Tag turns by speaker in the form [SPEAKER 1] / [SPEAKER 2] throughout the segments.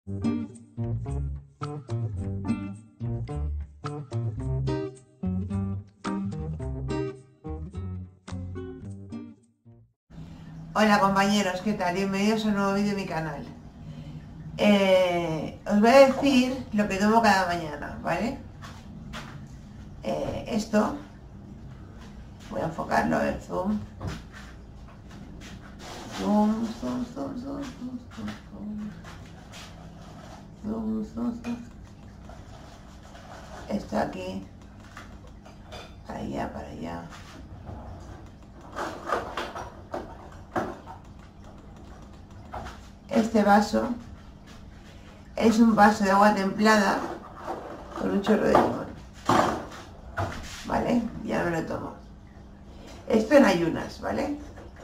[SPEAKER 1] Hola compañeros, ¿qué tal? Bienvenidos a un nuevo vídeo de mi canal. Os voy a decir lo que tomo cada mañana, ¿vale? Esto, voy a enfocarlo, el zoom. Zoom, zoom, zoom, zoom, zoom, zoom, zoom, zoom, zoom. Esto aquí, para allá, para allá. Este vaso es un vaso de agua templada con un chorro de limón, ¿vale? Ya no me lo tomo. Esto en ayunas, ¿vale?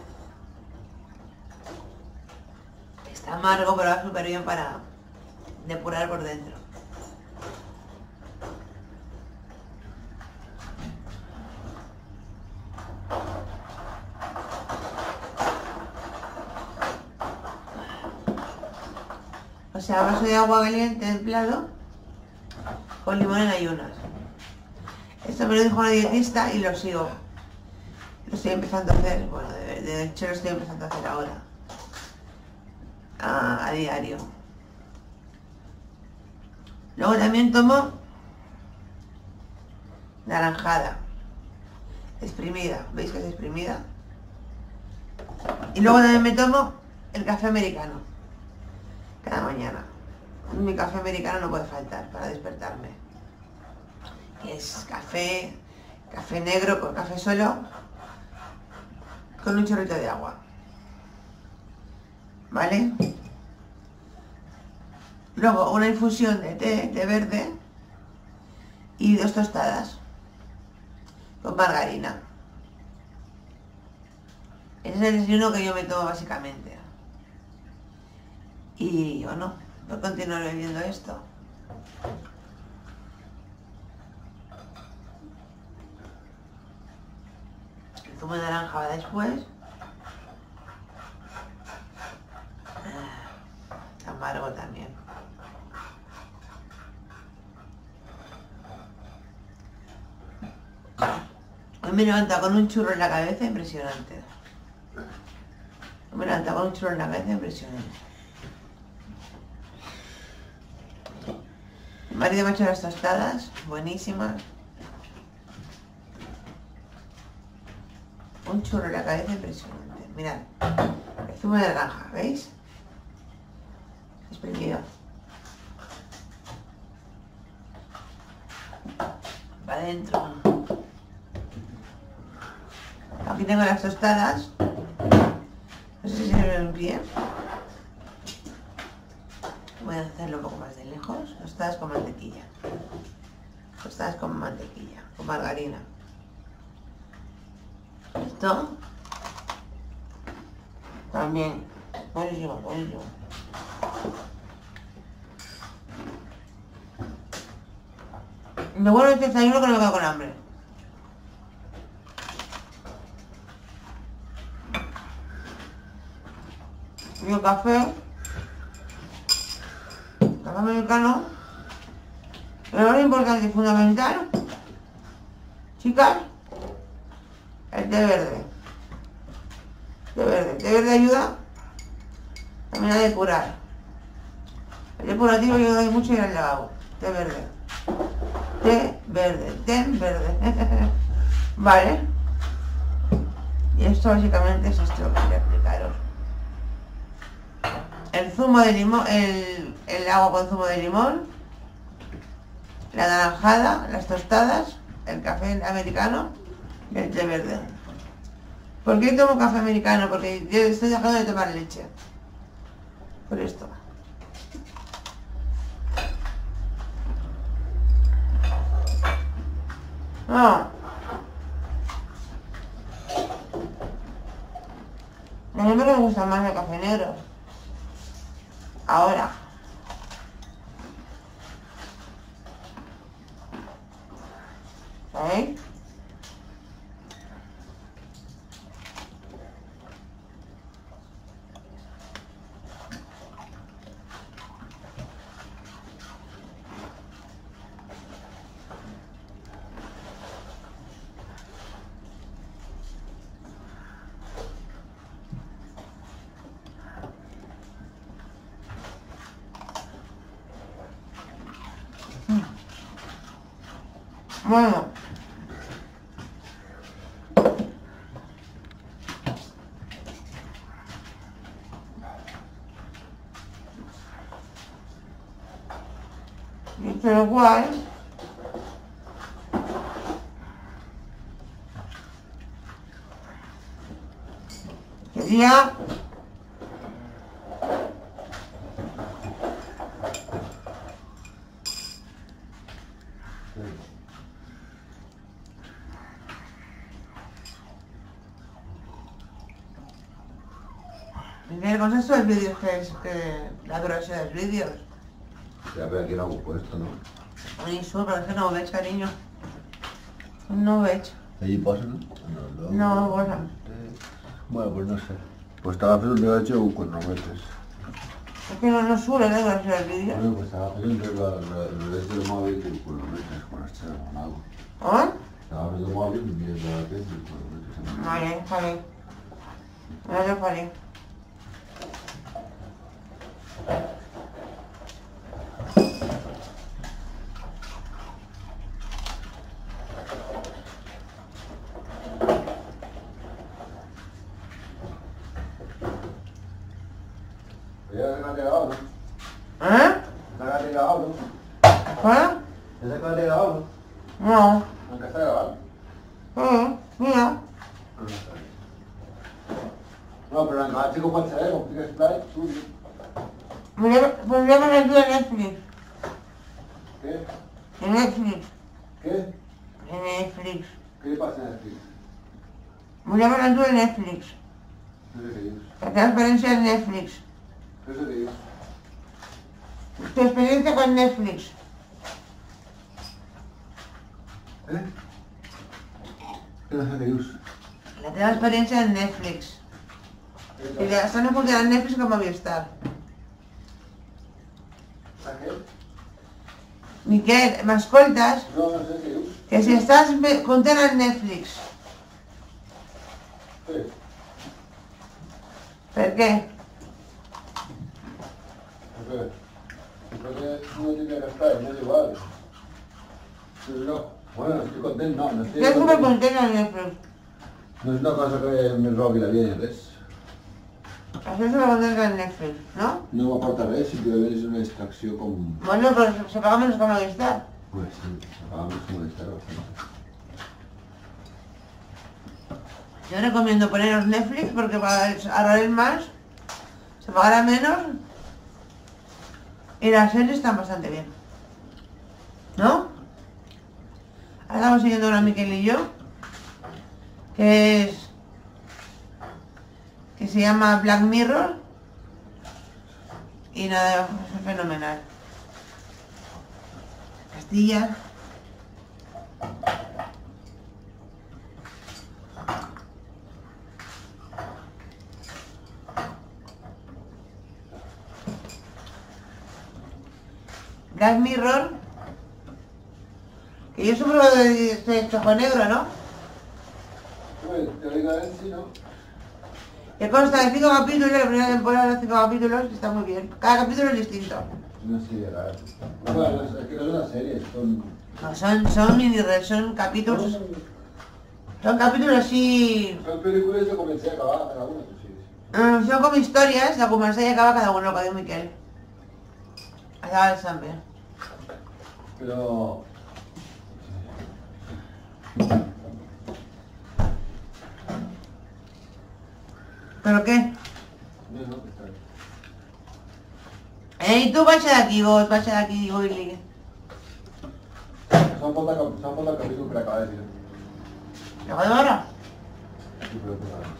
[SPEAKER 1] Está amargo, pero va súper bien para depurar por dentro. O sea, vaso de agua caliente templado con limón en ayunas. Esto me lo dijo una dietista y lo sigo. Lo estoy empezando a hacer. Bueno, de hecho lo estoy empezando a hacer ahora. A diario. Luego también tomo naranjada. Exprimida. ¿Veis que es exprimida? Y luego también me tomo el café americano. Cada mañana. Mi café americano no puede faltar para despertarme. Es café negro con café solo, con un chorrito de agua. ¿Vale? Luego una infusión de té verde y 2 tostadas con margarina. Ese es el desayuno que yo me tomo básicamente. Y bueno, voy a continuar bebiendo esto. El zumo de naranja va después. Amargo también. Hoy me he levantado con un churro en la cabeza impresionante. Me he levantado con un churro en la cabeza impresionante. Mi marido me ha hecho las tostadas, buenísimas. Un churro en la cabeza impresionante. Mirad, el zumo de naranja, ¿veis? Exprimido. Para adentro. Aquí tengo las tostadas. No sé si se ven bien. Voy a hacerlo un poco más de lejos. Tostadas con mantequilla. Tostadas con mantequilla, con margarina. Esto también. Buenísimo, buenísimo. Lo bueno de este desayuno que no me quedo con hambre. Y el café americano, lo más importante y fundamental, chicas, el té verde. Té verde ayuda también a depurar. El depurativo ayuda mucho a ir al lavabo. Té verde. Té verde, té verde. Vale. Y esto básicamente es esto que quería explicaros. El zumo de limón, el agua con zumo de limón, la naranjada, las tostadas, el café americano y el té verde. ¿Por qué tomo café americano? Porque yo estoy dejando de tomar leche. Por esto. No. A mí me gusta más el café negro. Ahora. ¿Sabéis? Bueno. Pero guay. Sería el consenso del vídeo que la duración de los vídeos.
[SPEAKER 2] Ya, pero aquí lo hemos puesto, ¿no?
[SPEAKER 1] Ai, su, però és que no ho veig, carinyo. No ho veig.
[SPEAKER 2] Allí posa, ¿no?
[SPEAKER 1] No ho posa.
[SPEAKER 2] Bueno, pues no sé. Pues estaba haciendo un derecho cuando lo metes.
[SPEAKER 1] És que no surt, la duració del vídeo.
[SPEAKER 2] Bueno, pues estaba haciendo el derecho del móvil y cuando lo metes con este con algo.
[SPEAKER 1] On?
[SPEAKER 2] Estaba haciendo el móvil y miras la tele y cuando lo metes en el
[SPEAKER 1] Vale, faré. Ara ho faré.
[SPEAKER 2] ¿Esa que ha llegado, no?
[SPEAKER 1] Eh?
[SPEAKER 2] ¿Esa que ha llegado, no?
[SPEAKER 1] Què?
[SPEAKER 2] ¿Esa que ha llegado, no?
[SPEAKER 1] No.
[SPEAKER 2] ¿Aunque está grabado?
[SPEAKER 1] Mira.
[SPEAKER 2] No, pero en el chico puede ser, como tienes play, suyo.
[SPEAKER 1] Podríem anar tu a Netflix.
[SPEAKER 2] ¿Qué?
[SPEAKER 1] En Netflix.
[SPEAKER 2] ¿Qué?
[SPEAKER 1] En Netflix.
[SPEAKER 2] ¿Qué le pasa en el film?
[SPEAKER 1] Podríem anar tu a Netflix.
[SPEAKER 2] No sé qué es.
[SPEAKER 1] La teva experiència en Netflix.
[SPEAKER 2] No sé qué es.
[SPEAKER 1] Tu experiència con Netflix.
[SPEAKER 2] ¿Eh? No sé qué es.
[SPEAKER 1] La teva experiència en Netflix. Si li estan apuntant en Netflix com a Movistar.
[SPEAKER 2] ¿A qué?
[SPEAKER 1] Miquel, m'escoltes?
[SPEAKER 2] No, no sé qué es.
[SPEAKER 1] Que si estàs content en Netflix.
[SPEAKER 2] Sí.
[SPEAKER 1] Per què?
[SPEAKER 2] Porque uno tiene que estar, no es igual. Pero no, bueno, estoy contento, no estoy
[SPEAKER 1] Estic
[SPEAKER 2] contento.
[SPEAKER 1] supercontent en Netflix.
[SPEAKER 2] No es una cosa que me robi la vida ni res.
[SPEAKER 1] Estic supercontent en Netflix, no?
[SPEAKER 2] No m'aporta res, simplement és una distracció com...
[SPEAKER 1] Bueno, però se paga menos que Movistar.
[SPEAKER 2] Pues sí, acabamos como de estar bastante.
[SPEAKER 1] Yo recomiendo poneros Netflix porque para ahorrar más, se pagará menos y las series están bastante bien. ¿No? Ahora estamos siguiendo una Miquel y yo, que se llama Black Mirror y nada, es fenomenal. Castilla. Black Mirror, que yo sufro de espejo negro, ¿no?
[SPEAKER 2] Pues, teóricamente sí, ¿no?
[SPEAKER 1] Que consta de 5 capítulos, la primera temporada de 5 capítulos, que está muy bien. Cada capítulo es distinto.
[SPEAKER 2] No sé, raro. Bueno, es que no es una serie, son...
[SPEAKER 1] No, son mini son capítulos. Son capítulos así.
[SPEAKER 2] Son películas de començar a acabar, cada una, pues sí.
[SPEAKER 1] Son como historias, de començar y acaba cada uno, lo que diu Miquel. Acaba el Sambe.
[SPEAKER 2] Pero...
[SPEAKER 1] ¿Pero qué?
[SPEAKER 2] No, no, está bien.
[SPEAKER 1] Ey, tú baixa d'aquí, vos, baixa d'aquí, Willy.
[SPEAKER 2] Son falta capítulos per acabar, tío.
[SPEAKER 1] ¿Lo hago ahora?
[SPEAKER 2] Sí, pero pues nada.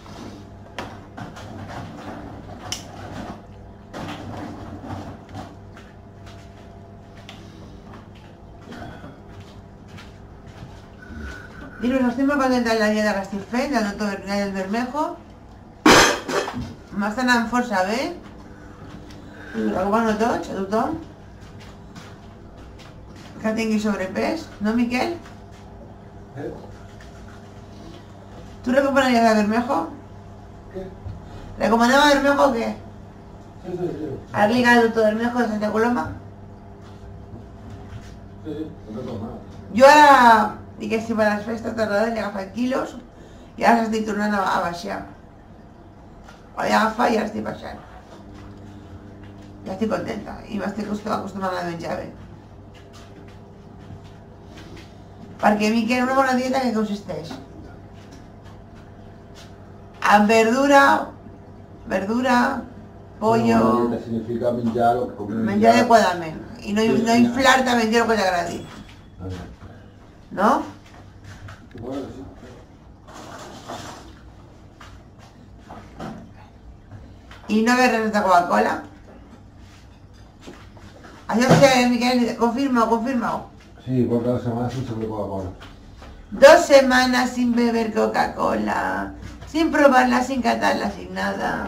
[SPEAKER 1] Dinos, estic molt contenta de la dieta que estic fent, del doctor Bernal del Bermejo. M'està anant força bé. I ho recomano a tots, a tothom. Que tingui sobrepès, no, Miquel? ¿Tú recomanarías a Bermejo?
[SPEAKER 2] ¿Qué?
[SPEAKER 1] ¿Recomendaba a Bermejo o qué?
[SPEAKER 2] Sí, sí, sí.
[SPEAKER 1] ¿Has ligado al doctor Bermejo de Santa Coloma?
[SPEAKER 2] Sí, sí, no tengo nada.
[SPEAKER 1] Yo ahora i que si per les festes de Nadal he agafat quilos i ara estic tornant a baixar. Ho he agafat i ara estic baixant. Ja estic contenta i m'estic acostumant a menjar bé. Perquè Miquel, una bona dieta que consisteix en verdura, pollo...
[SPEAKER 2] Una dieta significa menjar o comer...
[SPEAKER 1] Menjar adequadament i no inflar-te a menjar el que t'agradi. No?
[SPEAKER 2] Bueno, sí.
[SPEAKER 1] I no beure res de Coca-Cola. Això sí, Miquel, confirma-ho.
[SPEAKER 2] Sí, por cada semana sin sobre Coca-Cola.
[SPEAKER 1] 2 semanas sin beber Coca-Cola, sin probarla, sin catarla, sin nada.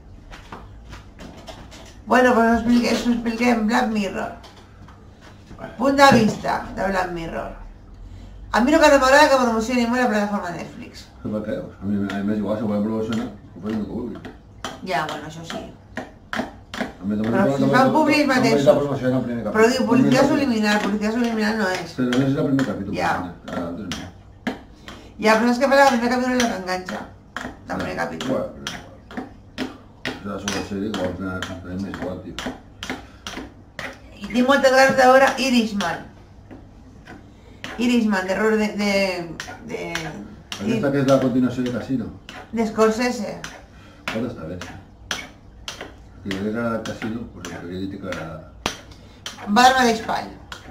[SPEAKER 1] Bueno, pues os expliqué en Black Mirror. Punt de vista de Black Mirror. A mi el que no m'agrada que promocioni molt la plataforma Netflix.
[SPEAKER 2] ¿Qué me crees? A mí me es igual, se puede promocionar. Pues no cubrir.
[SPEAKER 1] Ja, bueno, això sí.
[SPEAKER 2] Però
[SPEAKER 1] si fan públics mateixos. Però diu, publicitat subliminal no és.
[SPEAKER 2] Pero no es el primer capítulo.
[SPEAKER 1] Ya.
[SPEAKER 2] Antes no.
[SPEAKER 1] Ja, però és que el primer capítol és el que enganxa. El primer capítol.
[SPEAKER 2] Bueno, pero es una serie que va a tener més igual, tío.
[SPEAKER 1] I tinc moltes ganes de veure Irishman. Irishman, d'error de...
[SPEAKER 2] Aquesta que és la continuació de Casino.
[SPEAKER 1] de Scorsese.
[SPEAKER 2] ¿Cuándo está bien? Si era Casino, pues la crítica era...
[SPEAKER 1] Va al mateix pal.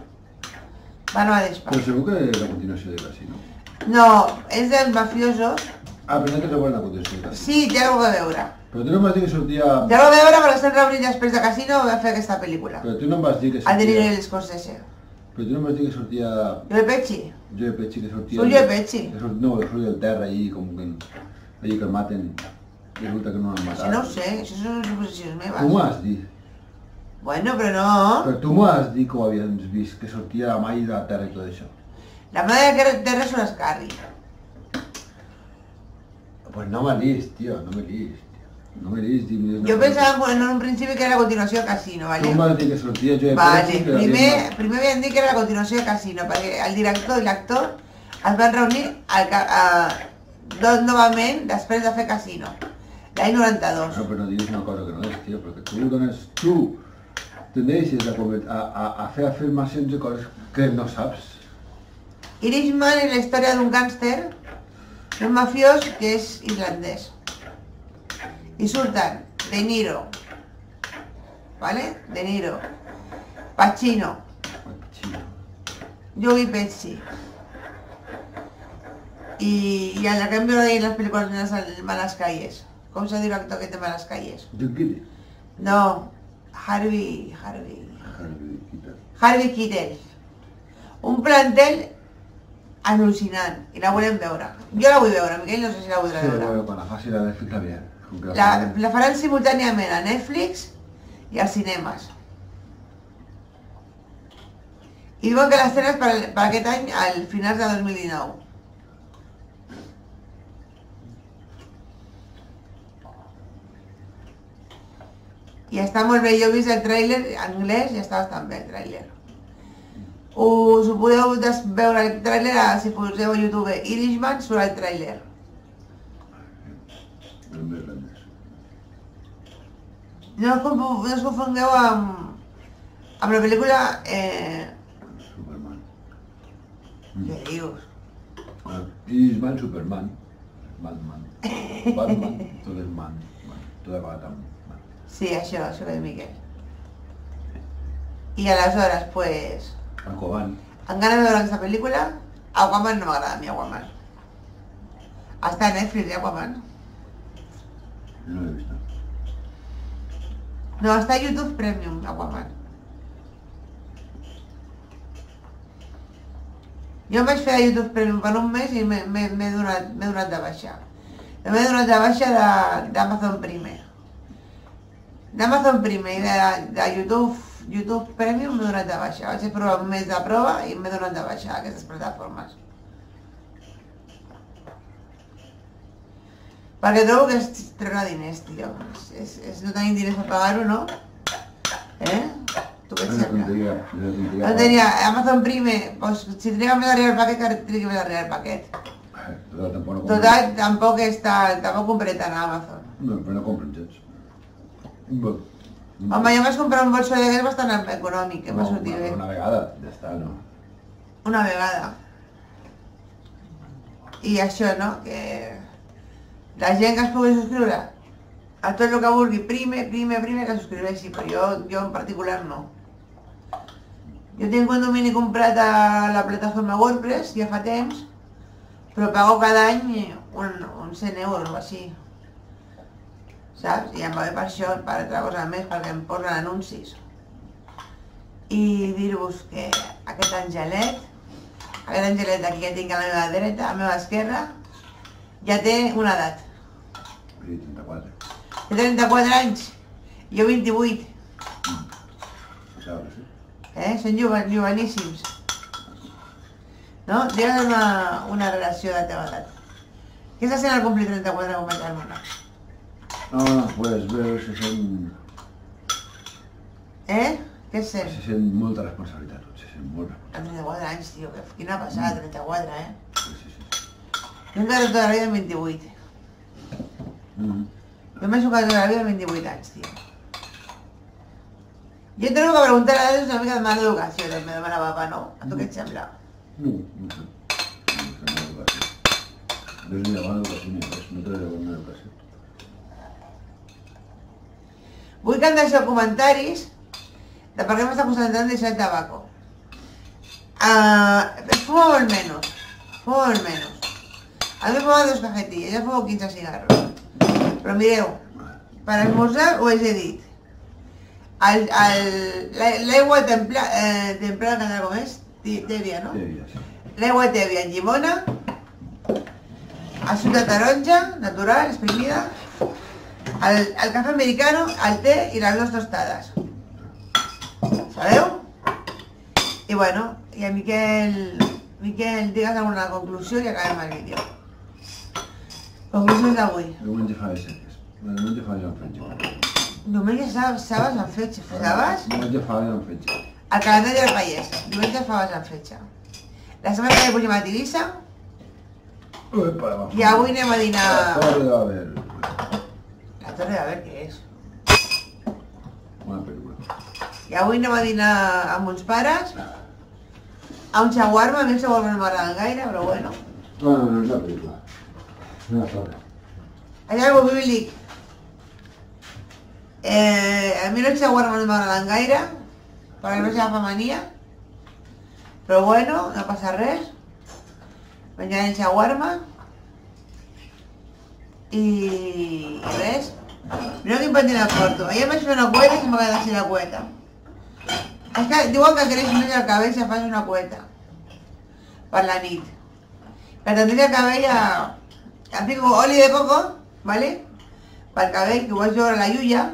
[SPEAKER 2] Pero seguro que es la continuación de Casino.
[SPEAKER 1] No, és dels mafiosos.
[SPEAKER 2] Ah, però no que trobar la continuació de Casino.
[SPEAKER 1] Sí, té alguna cosa a veure.
[SPEAKER 2] Però tu no em vas dir que sortia...
[SPEAKER 1] Té alguna cosa a veure perquè estan reunits després de Casino va fer aquesta pel·lícula.
[SPEAKER 2] Però tu no em vas dir que
[SPEAKER 1] A De Niro
[SPEAKER 2] sortia...
[SPEAKER 1] i l'Scorsese.
[SPEAKER 2] Però tu no em vas dir que sortia...
[SPEAKER 1] Joe Pesci.
[SPEAKER 2] Joe Pesci, que sortia...
[SPEAKER 1] Soy Joe Pesci.
[SPEAKER 2] No, que surt del terra allí, com que... Allí que el maten... I resulta que no l'han matat.
[SPEAKER 1] Això no ho sé, això són suposicions meves.
[SPEAKER 2] Tu m'ho has dit.
[SPEAKER 1] Bueno, però no.
[SPEAKER 2] Però tu m'ho has dit que ho havies vist, que sortia la mà i de la terra i tot això.
[SPEAKER 1] La mà de la terra és un escarri.
[SPEAKER 2] Pues no m'ha vist, tio, no m'he vist. No m'he vist.
[SPEAKER 1] Jo pensava en un principi que era la continuació de Casino,
[SPEAKER 2] Tu
[SPEAKER 1] ¿vale?
[SPEAKER 2] m'has dit que sortia Joe
[SPEAKER 1] Vale,
[SPEAKER 2] Pesci, que l'havien
[SPEAKER 1] primer havien dit que era la continuació de Casino, perquè el director i l'actor es van reunir novament després de fer Casino, l'any 92.
[SPEAKER 2] No, però no diguis una cosa que no és, tio, perquè tu tendeixes a fer afirmacions de coses que no saps.
[SPEAKER 1] Irishman és la història d'un gàngster, d'un mafiós que és irlandès. I surten De Niro, ¿vale? De Niro, Pacino, Joe Pesci. Y a la que han visto ahí en las películas de Malas Calles. ¿Cómo se dice el actor que te Malas Calles?
[SPEAKER 2] John Giddy.
[SPEAKER 1] No, Harvey Keitel. Un plantel al·lucinant i la volem veure. Jo la vull veure, Miquel no sé si la voldrà
[SPEAKER 2] Sí,
[SPEAKER 1] veure.
[SPEAKER 2] bueno, quan la faci la Netflix la veuré.
[SPEAKER 1] La faran simultàniament a Netflix i als cinemes. I diuen que l'estrena és per aquest any, al finals de 2019. I està molt bé, jo he vist el tràiler en anglès i està bastant bé el tràiler. Us ho podeu veure el tràiler, si poseu a YouTube Irishman, surt el tràiler. No us confongueu amb la pel·lícula...
[SPEAKER 2] Superman.
[SPEAKER 1] Què dius?
[SPEAKER 2] Irishman, Superman. Batman, tot és man. Tot és Batman.
[SPEAKER 1] Sí, això ve Miquel. I aleshores, pues...
[SPEAKER 2] Aquaman.
[SPEAKER 1] Amb ganes de veure aquesta pel·lícula, Aquaman no m'agrada a mi, Aquaman. Està a Netflix, Aquaman.
[SPEAKER 2] No l'he vist.
[SPEAKER 1] No, està a YouTube Premium, Aquaman. Jo em vaig fer a YouTube Premium per un mes i m'he donat de baixa. M'he donat de baixa d'Amazon Prime. D'Amazon Prime i de YouTube Premium m'he donat de baixa. Vaig provar un mes de prova i m'he donat de baixa a aquestes plataformes. Perquè trobo que és treure diners, tio. No tenim diners per pagar-ho, no? Tu què et
[SPEAKER 2] Una
[SPEAKER 1] sembla?
[SPEAKER 2] tonteria. Una tonteria.
[SPEAKER 1] No tenia Amazon Prime, pues, si tenia més d'arribar el paquet, tenia més d'arribar el paquet.
[SPEAKER 2] Total, tampoc no
[SPEAKER 1] Total, tampoc compré tant a Amazon.
[SPEAKER 2] No, però no compren gens. Bueno,
[SPEAKER 1] Home, jo vaig comprar un bolso de gas bastant econòmic, que m'ha sortit bé.
[SPEAKER 2] una vegada, ja està, no?
[SPEAKER 1] Una vegada. I això, no? Que la gent que es pugui subscriure a tot el que vulgui, prime, que subscriveixi, però jo en particular no. Jo tinc un domini comprat a la plataforma WordPress ja fa temps, però pago cada any uns 100 euros o així. Saps? I em va bé per això, per altra cosa més, perquè em posen anuncis. I dir-vos que aquest angelet d'aquí que tinc a la meva dreta, a la meva esquerra, ja té una edat.
[SPEAKER 2] Sí, 34.
[SPEAKER 1] Té 34 anys, jo 28.
[SPEAKER 2] Claro, sí.
[SPEAKER 1] Són joveníssims. No? Digue'm una relació de la teva edat. Què està sent al complir 34 com a germana?
[SPEAKER 2] No, pues veo, se sent
[SPEAKER 1] Què és sent?
[SPEAKER 2] molta responsabilitat, se sent molt
[SPEAKER 1] A
[SPEAKER 2] responsabilitat.
[SPEAKER 1] 34 anys, tio, quina passada, 34,
[SPEAKER 2] Sí, sí, sí.
[SPEAKER 1] Jo encara tota la vida amb 28. Jo m'he jugat tota la vida amb 28 anys, tio. Jo et trobo que preguntar a l'edat és una mica de mala educació, me demana papa, no? A tu què et sembla?
[SPEAKER 2] No, no sé. No sé, mala educació. No és ni de bona educació ni res, no té de bona educació.
[SPEAKER 1] Vull que em deixeu comentaris de per què m'està costant tant deixar el tabaco. Fumo molt menos. A mi me fumo 2 cajetillas, yo fumo 15 cigarros. Però mireu, per esmorzar ho he dit. L'aigua templada, com és? Tèbia, no?
[SPEAKER 2] Sí, ja sé.
[SPEAKER 1] L'aigua tèbia en llimona, suc de taronja, natural, exprimida, el cafè americano, el té i les 2 tostades. Sabeu? I bueno, i a Miquel, digues alguna conclusió i acabem el vídeo. Conclusions d'avui.
[SPEAKER 2] Diumenge fa de seques. Diumenge fa de Joan Fetge.
[SPEAKER 1] Diumenge sabes en fetge. Sabes?
[SPEAKER 2] Diumenge fa de Joan Fetge.
[SPEAKER 1] El calendari del pallès. Diumenge faves en fetge. La setmana que ve pugem a Tivissa i avui anem a dinar...
[SPEAKER 2] La Torre de Babel.
[SPEAKER 1] La Torre de Babel, què és?
[SPEAKER 2] Una pel·lícula.
[SPEAKER 1] I avui anem a dinar amb uns pares a un shawarma. A mi el shawarma no m'agrada gaire, però bueno.
[SPEAKER 2] No, no és una pel·lícula. Una torre.
[SPEAKER 1] Allà algo bíblic. A mi els shawarma no m'agraden gaire, perquè no s'agafa mania. Però bueno, no passa res. Menjarem shawarma. I res. Mireu quin pentent el porto. Ahir em vaig fer una cueta i se m'ha quedat així la cueta. És que diuen que creix més el cabell si fas una cueta. Per la nit. Per tendrir el cabell em fico oli de coco, ¿vale? Pel cabell, que ho vaig veure a la Yuya.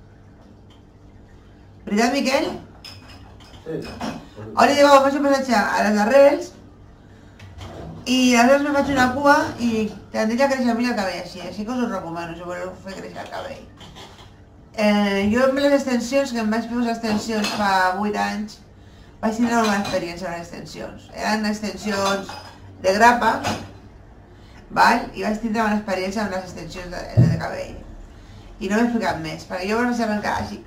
[SPEAKER 1] Veritat, Miquel?
[SPEAKER 2] Sí.
[SPEAKER 1] Oli de coco, faig un passatge a les arrels i aleshores me faig una cua i tendeix a créixer millor el cabell així que us ho recomano si voleu fer créixer el cabell. Jo amb les extensions, que em vaig fer unes extensions fa 8 anys, vaig tenir una bona experiència amb les extensions. Eren extensions de grapa, val? I vaig tindre una experiència amb les extensions de cabell. I no m'he explicat més, perquè jo vaig arrencar així,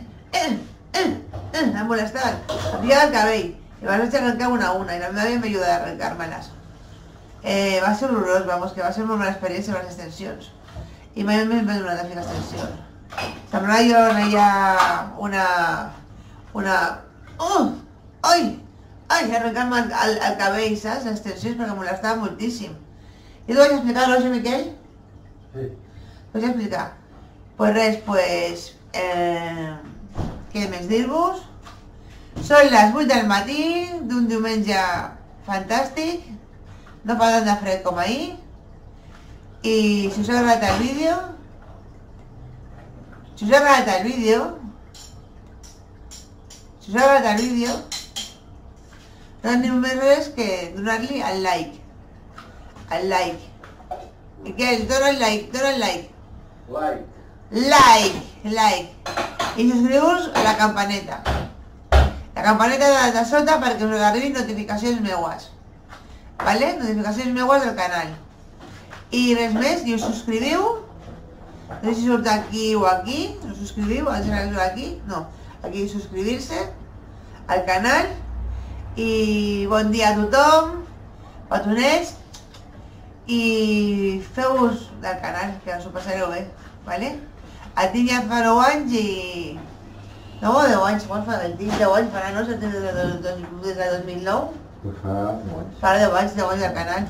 [SPEAKER 1] m'ha molestat, em pillava el cabell, i vaig arrencar una a una, i la meva àvia m'ajuda a arrencar-me-les. Va ser horrorós, vamos, que va ser una bona experiència amb les extensions. I mai més m'he donat a fer extensions. Semblava jo allà arrencar-me el cabell, saps? Les extensions, perquè em molestava moltíssim. I t'ho vaig explicar, no, Miquel?
[SPEAKER 2] Sí.
[SPEAKER 1] T'ho vaig explicar. Pues res, pues... què més dir-vos? Són les 8 del matí d'un diumenge fantàstic. No fa tant de fred com ahir. I si us ha agradat el vídeo... Si us ha agradat el vídeo... No tenim més res que donar-li el like. El like. Miquel, dona el like.
[SPEAKER 2] Like.
[SPEAKER 1] Like. I subscriu-vos a la campaneta. la campaneta de sota perquè us arribin notificacions meues, vale? Notificacions meues del canal. I res més, i us subscriviu, no sé si surt aquí o aquí, us subscriviu, aquí, no, aquí subscribir-se al canal, i bon dia a tothom, petonets, i feu-vos del canal, que us ho passareu bé, vale? El tinc ja fa 9 anys i... No, 10 anys, quan fa el tinc? 10 anys farà, no? Des de 2009?
[SPEAKER 2] Pues fa 10 anys.
[SPEAKER 1] Farà 10 anys del canal.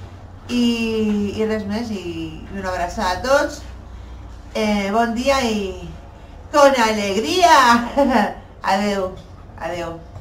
[SPEAKER 1] I res més, i una abraçada a tots. Bon dia i... ¡Con alegría! Adeu, adeu.